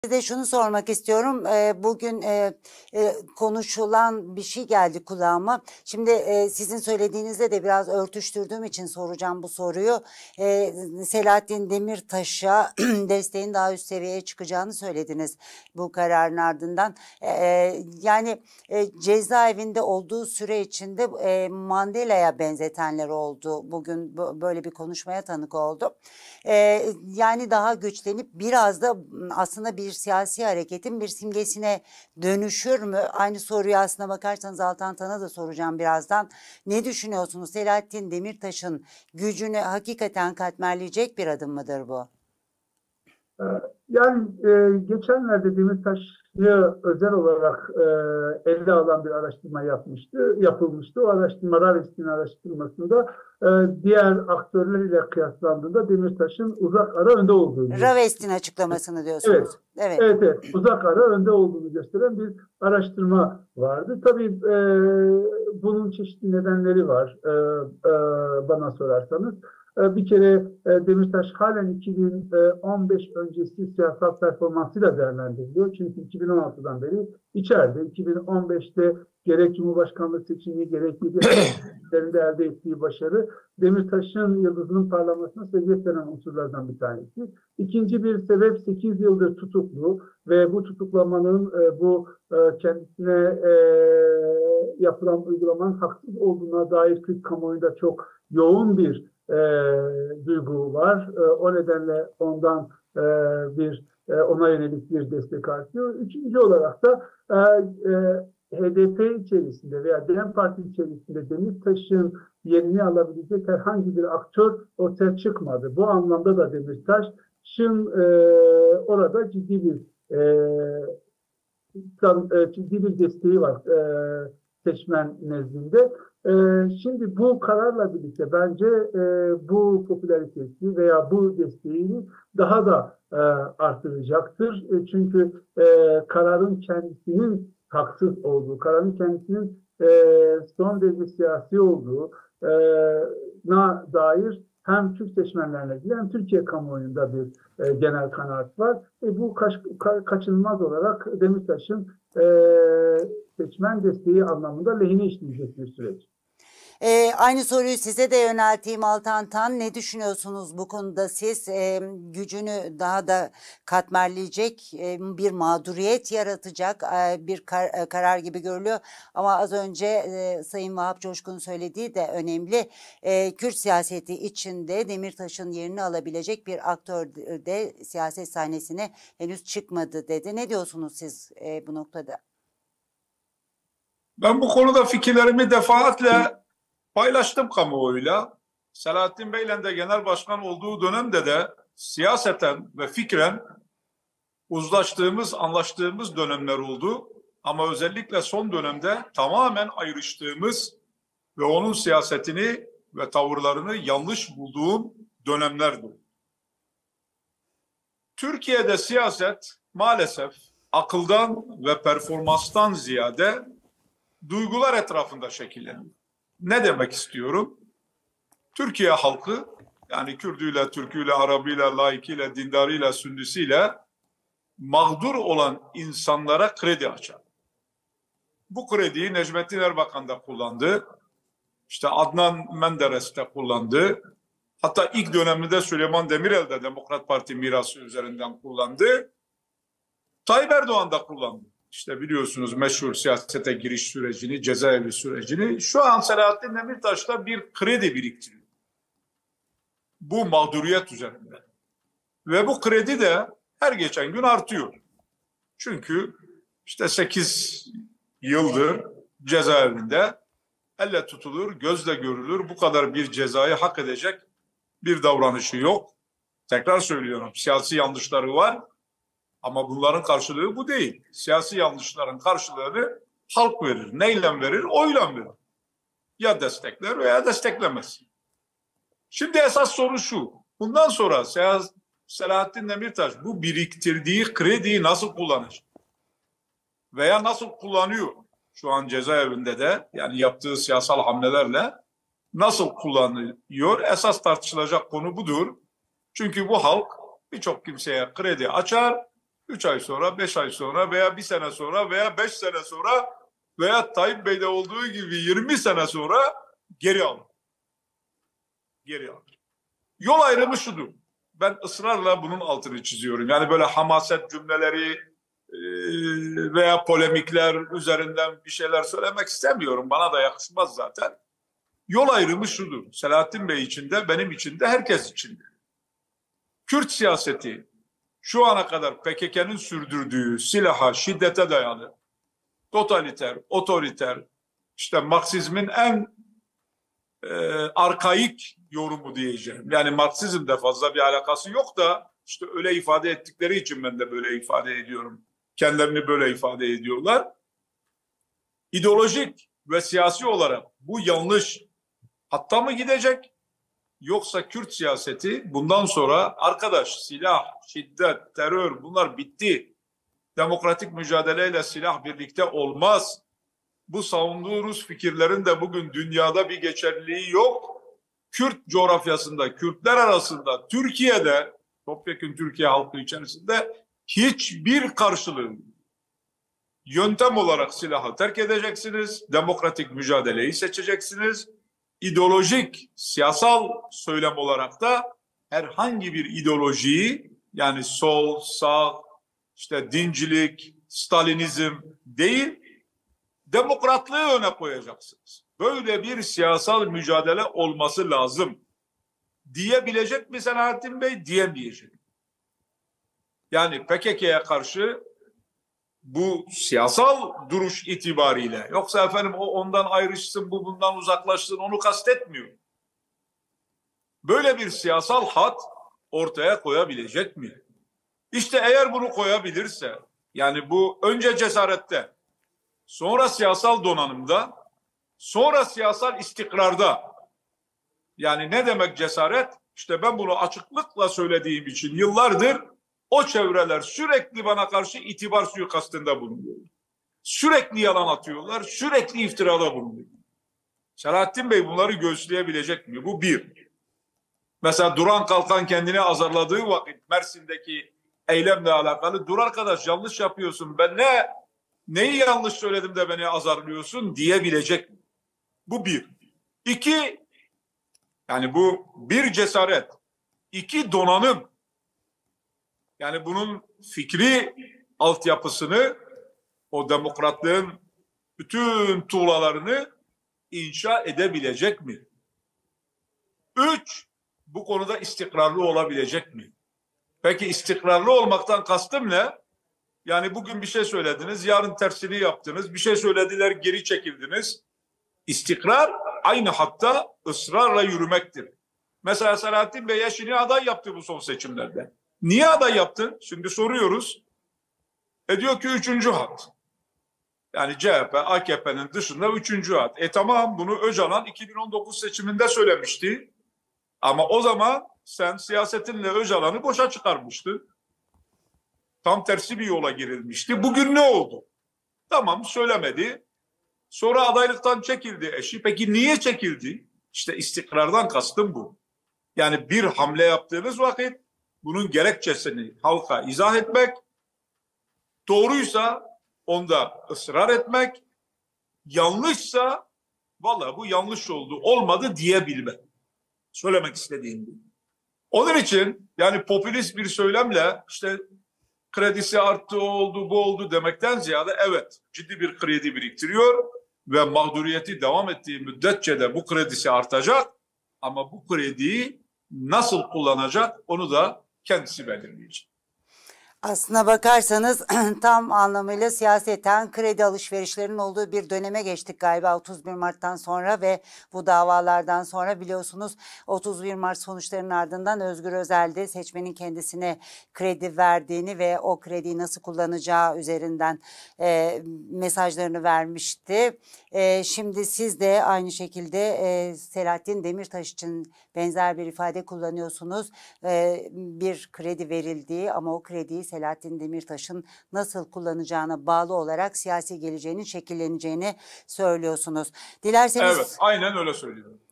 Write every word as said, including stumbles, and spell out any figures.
de şunu sormak istiyorum. Ee, bugün e, e, konuşulan bir şey geldi kulağıma. Şimdi e, sizin söylediğinizde de biraz örtüştürdüğüm için soracağım bu soruyu. Ee, Selahattin Demirtaş'a desteğin daha üst seviyeye çıkacağını söylediniz bu kararın ardından. Ee, yani e, cezaevinde olduğu süre içinde e, Mandela'ya benzetenler oldu. Bugün böyle bir konuşmaya tanık oldum. Ee, yani daha güçlenip biraz da aslında bir siyasi hareketin bir simgesine dönüşür mü? Aynı soruyu aslına bakarsanız Altan Tan'a da soracağım birazdan. Ne düşünüyorsunuz? Selahattin Demirtaş'ın gücünü hakikaten katmerleyecek bir adım mıdır bu? Yani e, geçenlerde Demirtaş'ı özel olarak e, ele alan bir araştırma yapmıştı, yapılmıştı. O araştırma, Ravestin araştırmasında e, diğer aktörlerle kıyaslandığında Demirtaş'ın uzak ara önde olduğunu. Ravestin açıklamasını diyorsunuz. Evet, evet, evet, evet. Uzak ara önde olduğunu gösteren bir araştırma vardı. Tabii e, bunun çeşitli nedenleri var e, e, bana sorarsanız. Bir kere Demirtaş halen iki bin on beş öncesi siyasal performansıyla değerlendiriliyor. Çünkü iki bin on altıdan beri içeride. iki bin on beşte gerek Cumhurbaşkanlığı seçimi gerek seçimlerinde elde ettiği başarı Demirtaş'ın yıldızının parlamasına sebep veren unsurlardan bir tanesi. İkinci bir sebep sekiz yıldır tutuklu ve bu tutuklamanın bu kendisine yapılan uygulamanın haksız olduğuna dair Türk kamuoyunda çok yoğun bir E, duygu var. E, o nedenle ondan e, bir e, ona yönelik bir destek artıyor. Üçüncü olarak da e, e, H D P içerisinde veya DEM Parti içerisinde Demirtaş'ın yerini alabilecek herhangi bir aktör ortaya çıkmadı. Bu anlamda da Demirtaş'ın e, orada ciddi bir e, ciddi bir desteği var e, seçmen nezdinde. Ee, şimdi bu kararla birlikte bence e, bu popülaritesi veya bu desteğini daha da e, artıracaktır. E, çünkü e, kararın kendisinin haksız olduğu, kararın kendisinin e, son derece siyasi olduğu e, na dair hem Türk seçmenlerine ilgili hem Türkiye kamuoyunda bir e, genel kanaat var. E, bu kaç, ka, kaçınılmaz olarak Demirtaş'ın e, seçmen desteği anlamında lehine işleyecek bir süreç. Ee, aynı soruyu size de yönelteyim Altan Tan. Ne düşünüyorsunuz bu konuda siz? E, gücünü daha da katmerleyecek, e, bir mağduriyet yaratacak e, bir kar, e, karar gibi görülüyor. Ama az önce e, Sayın Vahap Coşkun'un söylediği de önemli. E, Kürt siyaseti içinde Demirtaş'ın yerini alabilecek bir aktör de siyaset sahnesine henüz çıkmadı dedi. Ne diyorsunuz siz e, bu noktada? Ben bu konuda fikirlerimi defaatle paylaştım kamuoyuyla. Selahattin Bey'le de genel başkan olduğu dönemde de siyaseten ve fikren uzlaştığımız, anlaştığımız dönemler oldu. Ama özellikle son dönemde tamamen ayrıştığımız ve onun siyasetini ve tavırlarını yanlış bulduğum dönemlerdi. Türkiye'de siyaset maalesef akıldan ve performanstan ziyade duygular etrafında şekilleniyor. Ne demek istiyorum? Türkiye halkı, yani Kürdüyle, Türküyle, Arabıyla, laikiyle, dindarıyla, sünnisiyle mağdur olan insanlara kredi açar. Bu krediyi Necmettin Erbakan da kullandı. İşte Adnan Menderes de kullandı. Hatta ilk döneminde Süleyman Demirel de Demokrat Parti mirası üzerinden kullandı. Tayyip Erdoğan da kullandı. İşte biliyorsunuz meşhur siyasete giriş sürecini, cezaevi sürecini. Şu an Selahattin Demirtaş'ta bir kredi biriktiriyor. Bu mağduriyet üzerinde. Ve bu kredi de her geçen gün artıyor. Çünkü işte sekiz yıldır cezaevinde elle tutulur, gözle görülür. Bu kadar bir cezayı hak edecek bir davranışı yok. Tekrar söylüyorum, siyasi yanlışları var. Ama bunların karşılığı bu değil. Siyasi yanlışların karşılığını halk verir. Neyle verir? Oyla verir. Ya destekler veya desteklemez. Şimdi esas soru şu. Bundan sonra Selahattin Demirtaş bu biriktirdiği krediyi nasıl kullanacak? Veya nasıl kullanıyor? Şu an cezaevinde de yani yaptığı siyasal hamlelerle nasıl kullanıyor? Esas tartışılacak konu budur. Çünkü bu halk birçok kimseye kredi açar üç ay sonra, beş ay sonra veya bir sene sonra veya beş sene sonra veya Tayyip Bey'de olduğu gibi yirmi sene sonra geri alır. Geri alır. Yol ayrımı şudur. Ben ısrarla bunun altını çiziyorum. Yani böyle hamaset cümleleri e, veya polemikler üzerinden bir şeyler söylemek istemiyorum. Bana da yakışmaz zaten. Yol ayrımı şudur. Selahattin Bey için de benim için de herkes için de. Kürt siyaseti şu ana kadar P K K'nın sürdürdüğü silaha, şiddete dayalı, totaliter, otoriter, işte Marksizmin en e, arkaik yorumu diyeceğim. Yani Marksizmde fazla bir alakası yok da işte öyle ifade ettikleri için ben de böyle ifade ediyorum. Kendilerini böyle ifade ediyorlar. İdeolojik ve siyasi olarak bu yanlış hatta mı gidecek? Yoksa Kürt siyaseti bundan sonra arkadaş silah, şiddet, terör bunlar bitti. Demokratik mücadeleyle silah birlikte olmaz. Bu savunduğunuz fikirlerin de bugün dünyada bir geçerliliği yok. Kürt coğrafyasında, Kürtler arasında, Türkiye'de, topyekun Türkiye halkı içerisinde hiçbir karşılığı yok. Yöntem olarak silahı terk edeceksiniz, demokratik mücadeleyi seçeceksiniz. İdeolojik, siyasal söylem olarak da herhangi bir ideolojiyi yani sol, sağ, işte dincilik, Stalinizm değil, demokratlığı öne koyacaksınız. Böyle bir siyasal mücadele olması lazım. Diyebilecek mi Selahattin Bey? Diyemeyecek. Yani P K K'ya karşı bu siyasal duruş itibariyle yoksa efendim o ondan ayrışsın, bu bundan uzaklaşsın onu kastetmiyor. Böyle bir siyasal hat ortaya koyabilecek mi? İşte eğer bunu koyabilirse yani bu önce cesarette, sonra siyasal donanımda, sonra siyasal istikrarda. Yani ne demek cesaret? İşte ben bunu açıklıkla söylediğim için yıllardır o çevreler sürekli bana karşı itibar suikastında bulunuyor. Sürekli yalan atıyorlar, sürekli iftirada bulunuyor. Selahattin Bey bunları göğüsleyebilecek mi? Bu bir. Mesela Duran Kalkan kendini azarladığı vakit Mersin'deki eylemle alakalı dur arkadaş yanlış yapıyorsun ben ne neyi yanlış söyledim de beni azarlıyorsun diyebilecek mi? Bu bir. İki, yani bu bir cesaret, iki donanım. Yani bunun fikri altyapısını, o demokratlığın bütün tuğlalarını inşa edebilecek mi? Üç, bu konuda istikrarlı olabilecek mi? Peki istikrarlı olmaktan kastım ne? Yani bugün bir şey söylediniz, yarın tersini yaptınız, bir şey söylediler, geri çekildiniz. İstikrar aynı hatta ısrarla yürümektir. Mesela Selahattin Bey eşini aday yaptı bu son seçimlerde. Niye aday yaptın? Şimdi soruyoruz. E diyor ki üçüncü hat. Yani C H P, A K P'nin dışında üçüncü hat. E tamam bunu Öcalan iki bin on dokuz seçiminde söylemişti. Ama o zaman sen siyasetinle Öcalan'ı boşa çıkarmıştın. Tam tersi bir yola girilmişti. Bugün ne oldu? Tamam söylemedi. Sonra adaylıktan çekildi eşi. Peki niye çekildi? İşte istikrardan kastım bu. Yani bir hamle yaptığınız vakit bunun gerekçesini halka izah etmek, doğruysa onda ısrar etmek, yanlışsa vallahi bu yanlış oldu, olmadı diyebilmek. Söylemek istediğim bu. Onun için yani popülist bir söylemle işte kredisi arttı, o oldu, bu oldu demekten ziyade evet ciddi bir kredi biriktiriyor ve mağduriyeti devam ettiği müddetçe de bu kredisi artacak ama bu krediyi nasıl kullanacak onu da kendisi belirleyecek. Aslına bakarsanız tam anlamıyla siyaseten kredi alışverişlerinin olduğu bir döneme geçtik galiba otuz bir Mart'tan sonra ve bu davalardan sonra biliyorsunuz otuz bir Mart sonuçlarının ardından Özgür Özel de seçmenin kendisine kredi verdiğini ve o krediyi nasıl kullanacağı üzerinden e, mesajlarını vermişti. E, şimdi siz de aynı şekilde e, Selahattin Demirtaş için benzer bir ifade kullanıyorsunuz. E, bir kredi verildiği ama o krediyi Selahattin Demirtaş'ın nasıl kullanacağına bağlı olarak siyasi geleceğinin şekilleneceğini söylüyorsunuz. Dilerseniz... Evet, aynen öyle söylüyorum.